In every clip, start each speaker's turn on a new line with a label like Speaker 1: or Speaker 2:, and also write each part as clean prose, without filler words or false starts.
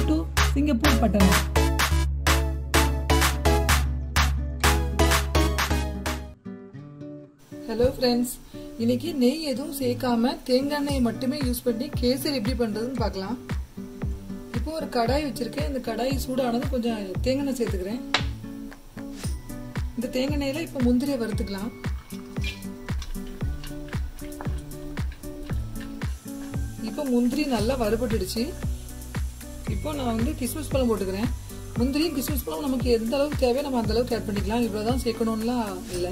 Speaker 1: to Singapore Pattanam. Hello friends, இன்னைக்கு நெய் எதுவும் சேர்க்காம தேங்காய் எண்ணெய் மட்டுமே யூஸ் பண்ணி கேசரி எப்படி பண்றதுன்னு பார்க்கலாம். இப்போ ஒரு கடாய் வச்சிருக்கேன். இந்த கடாய் சூடானது கொஞ்சம் தேங்காய் எண்ணெய் சேர்த்துக்கிறேன். இந்த தேங்காய் எண்ணெயில இப்போ முந்திரியை வறுத்துக்கலாம். இப்போ முந்திரி நல்லா வறுபட்டுடுச்சு. இப்போ நான் வந்து கிஸ்மிஸ் பழம் போட்டுக்கிறேன். முந்திரி கிஸ்மிஸ் பழம் நமக்கு எந்த அளவுக்கு தேவையோ நம்ம அந்த அளவுக்கு ஆட் பண்ணிக்கலாம். இவ்வளவுதான் சேர்க்கணும்லாம் இல்லை.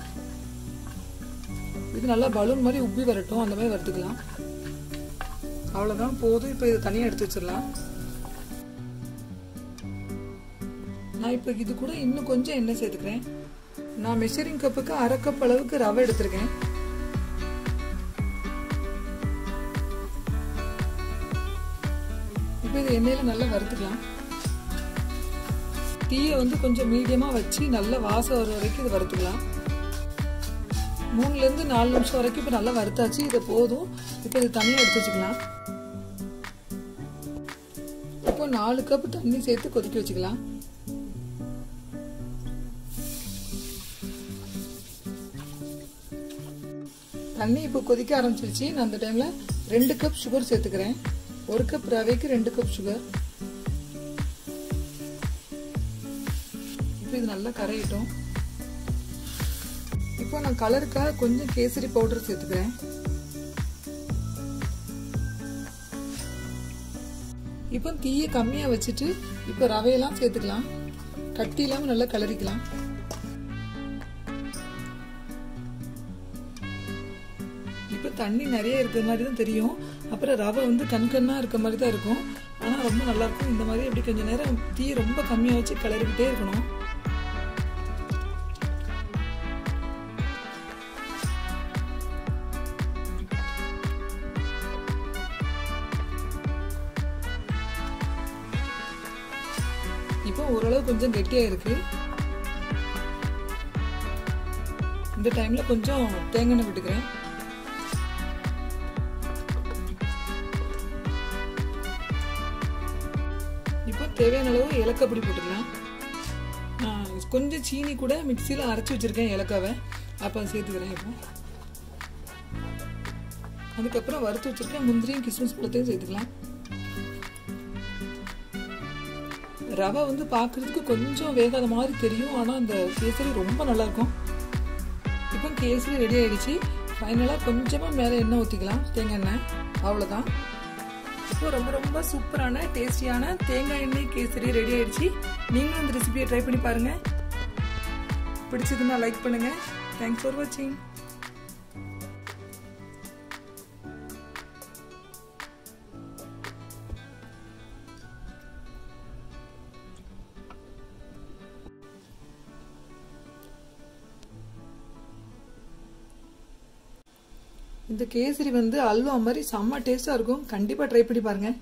Speaker 1: இது நல்லா பலூன் மாதிரி உப்பி வரட்டும், அந்த மாதிரி வறுத்துக்கலாம். அவ்வளவுதான் போதும். இப்போ இது தனியாக எடுத்து வச்சிடலாம். நான் இப்போ இது கூட இன்னும் கொஞ்சம் எண்ணெய் சேர்த்துக்கிறேன். நான் மெஷரிங் கப்புக்கு 1/2 கப் அளவுக்கு ரவை எடுத்திருக்கேன். இப்போ இது எண்ணெயில நல்லா வறுத்துக்கலாம். தீயை வந்து கொஞ்சம் மீடியமா வச்சு நல்லா வாசம் வர வரைக்கும் இது வறுத்துக்கலாம். 3 ல இருந்து 4 நிமிஷம் வரைக்கும் இப்போ நல்லா வறுத்தாச்சு. இது போதும். இப்போ இது தனியாக எடுத்து வச்சுக்கலாம். இப்போ 4 கப் தண்ணி சேர்த்து கொதிக்க வச்சுக்கலாம். தண்ணி இப்போ கொதிக்க ஆரம்பிச்சிருச்சு. நான் அந்த டைம்ல 2 கப் சுகர் சேர்த்துக்கிறேன். 1 கப் ரவைக்கு 2 கப் சுகர். இப்போ இது நல்லா கரையட்டும். இப்போ நான் கலருக்காக கொஞ்சம் கேசரி பவுடர் சேர்த்துக்கிறேன். இப்போ தீயை கம்மியா வச்சுட்டு இப்போ ரவையெல்லாம் சேர்த்துக்கலாம். கட்டி இல்லாம நல்லா கலரிக்கலாம். இப்போ தண்ணி நிறைய இருக்கிற மாதிரி தான் தெரியும். அப்புறம் ரவை வந்து கண்கண்ணா இருக்க மாதிரி தான் இருக்கும். ஆனா ரொம்ப நல்லா இருக்கும். இந்த மாதிரி எப்படி கொஞ்ச நேரம் தீ ரொம்ப கம்மியா வச்சு கிளறிக்கிட்டே இருக்கணும். இப்போ ஓரளவு கொஞ்சம் கெட்டியா இருக்கு. இந்த டைம்ல கொஞ்சம் தேங்காய் எண்ணெய் விட்டுக்கிறேன். இப்போ தேவையான அளவு ஏலக்காய் பொடி போட்டுக்கலாம். கொஞ்சம் சீனி கூட மிக்சியில் அரைச்சி வச்சிருக்கேன் ஏலக்காவை. அப்போ சேர்த்துக்கிறேன். இப்போ அதுக்கப்புறம் வறுத்து வச்சிருக்கேன் முந்திரியும் கிஸ்மிஸ் பழத்தையும் சேர்த்துக்கலாம். ரவை வந்து பார்க்கறதுக்கு கொஞ்சம் வேகாத மாதிரி தெரியும். ஆனால் அந்த கேசரி ரொம்ப நல்லா இருக்கும். இப்போ கேசரி ரெடி ஆயிடுச்சு. ஃபைனலாக கொஞ்சமாக மேலே எண்ணெய் ஊற்றிக்கலாம், தேங்காய் எண்ணெய். அவ்வளோதான். இப்போ ரொம்ப ரொம்ப சூப்பரான டேஸ்டியான தேங்காய் எண்ணெய் கேசரி ரெடி ஆயிடுச்சு. நீங்களும் அந்த ரெசிபியை ட்ரை பண்ணி பாருங்க. பிடிச்சதுன்னா லைக் பண்ணுங்க. தேங்க்ஸ் ஃபார் வாட்சிங். இந்த கேசரி வந்து அல்வா மாதிரி செம்ம டேஸ்டா இருக்கும். கண்டிப்பா ட்ரை பண்ணி பாருங்க.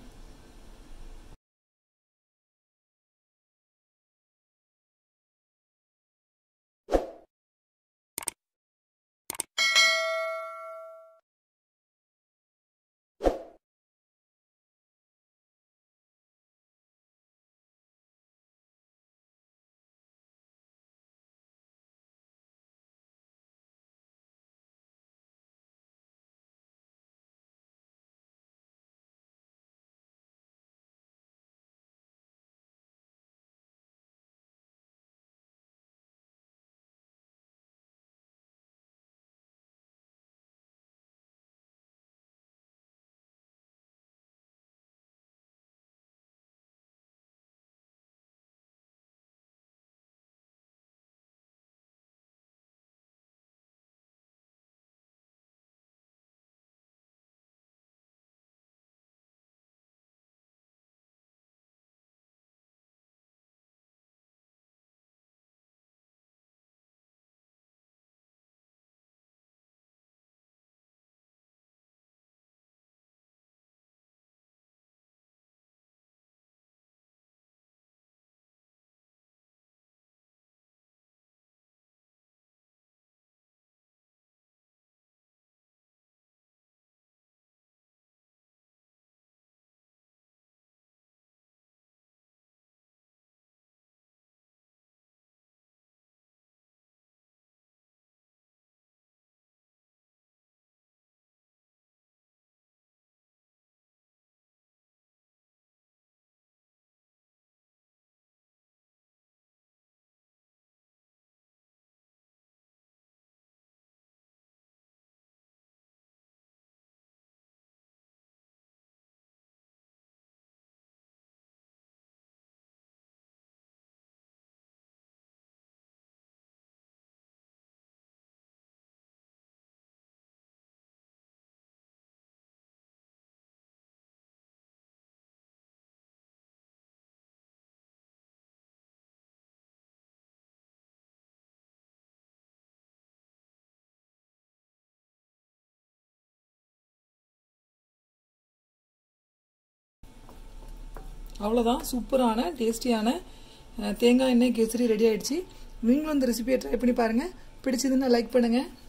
Speaker 1: அவ்வளோதான், சூப்பரான டேஸ்டியான தேங்காய் எண்ணெய் கேசரி ரெடி ஆயிடுச்சு. நீங்களும் இந்த ரெசிபியை ட்ரை பண்ணி பாருங்கள். பிடிச்சதுன்னா லைக் பண்ணுங்கள்.